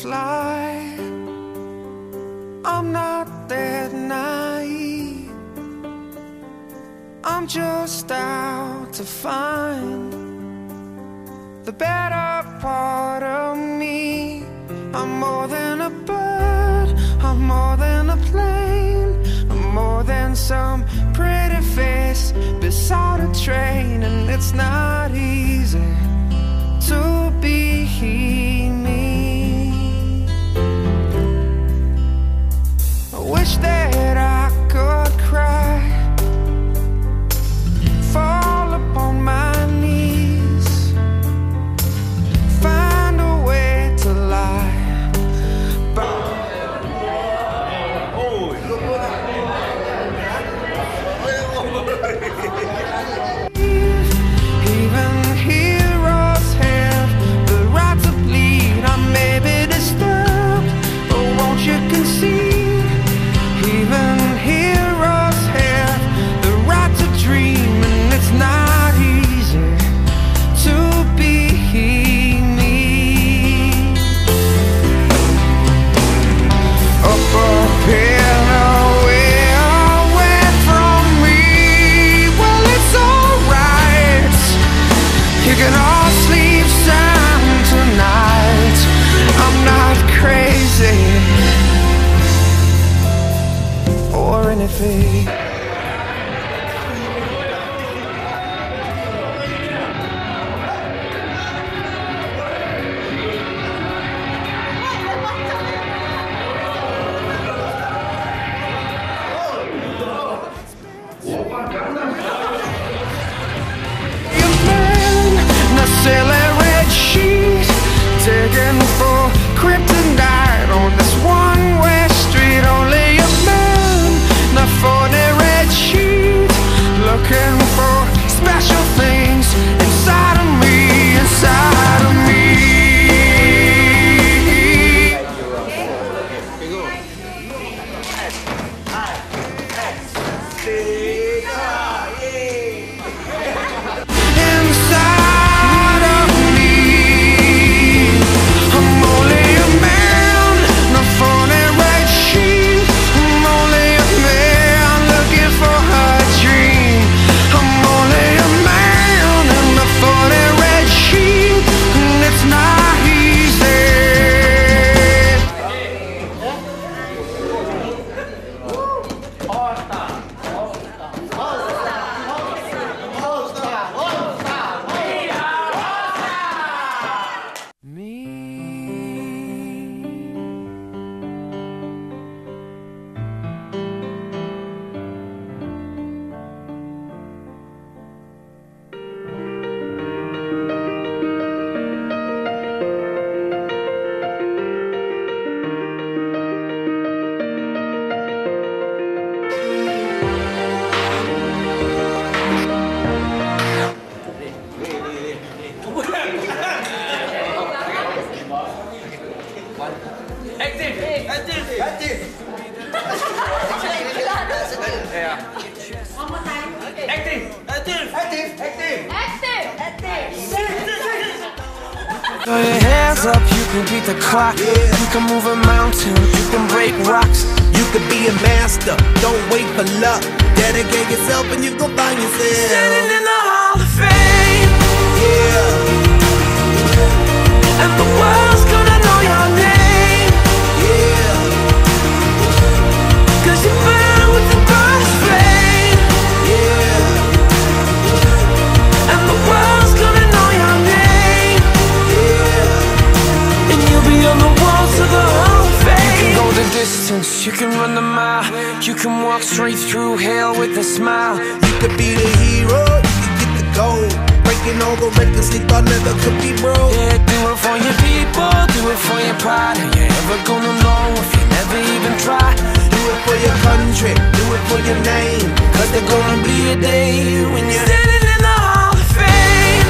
lie. I'm not that naive. I'm just out to find the better part of me. I'm more than a bird, I'm more than a plane, I'm more than some pretty face beside a train. And it's not easy to be me. I wish that I could cry, fall upon my knees, find a way to lie. Even heroes have the right to bleed. I may be disturbed, but won't you concede? Even heroes have the right to dream, and it's not easy to be me. Up here, away, away from me. Well, it's alright, you can all sleep sound tonight. I'm not crazy or anything. Silly red sheet, digging for kryptonite on this one-way street. Only a man, not for the red sheet, looking for special things inside of me, inside of me. One more time. Active. Throw your hands up, you can beat the clock. You can move a mountain, you can break rocks. You could be a master, don't wait for luck. Dedicate yourself and you gon' find yourself Standing in the Hall of Fame. Yeah. And the world's gonna know your name. Yeah. 'Cause you burn with the brightest flame. Yeah. And the world's gonna know your name. Yeah. And you'll be on the walls of the Hall of Fame. You can go the distance, you can run the mile, you can walk straight through hell with a smile. You could be the hero, you could get the gold. Breaking all the records they thought never could be broke. Yeah, do it for your people, do it for your pride. Are you ever gonna know if you never even try? Do it for your country, do it for your name. 'Cause there's gonna be a day when you're standing in the Hall of Fame.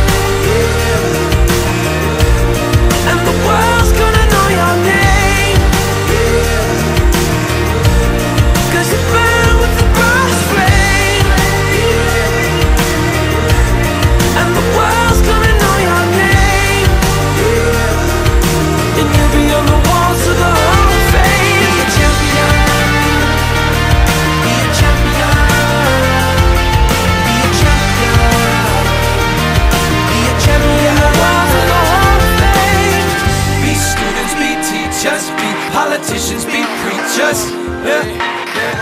Yeah. And the world's gonna know your name. Yeah. 'Cause you burn with the brightest flame. Yeah. And the world's gonna know your name. Yeah. And you'll be on the walls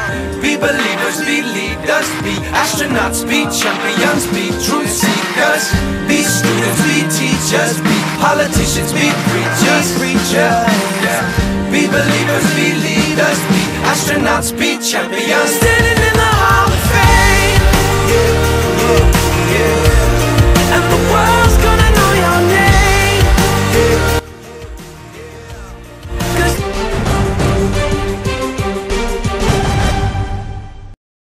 Be believers, be leaders, be astronauts, be champions, be truth seekers, be students, be teachers, be politicians, be preachers, yeah. Be believers, be leaders, be astronauts, be champions.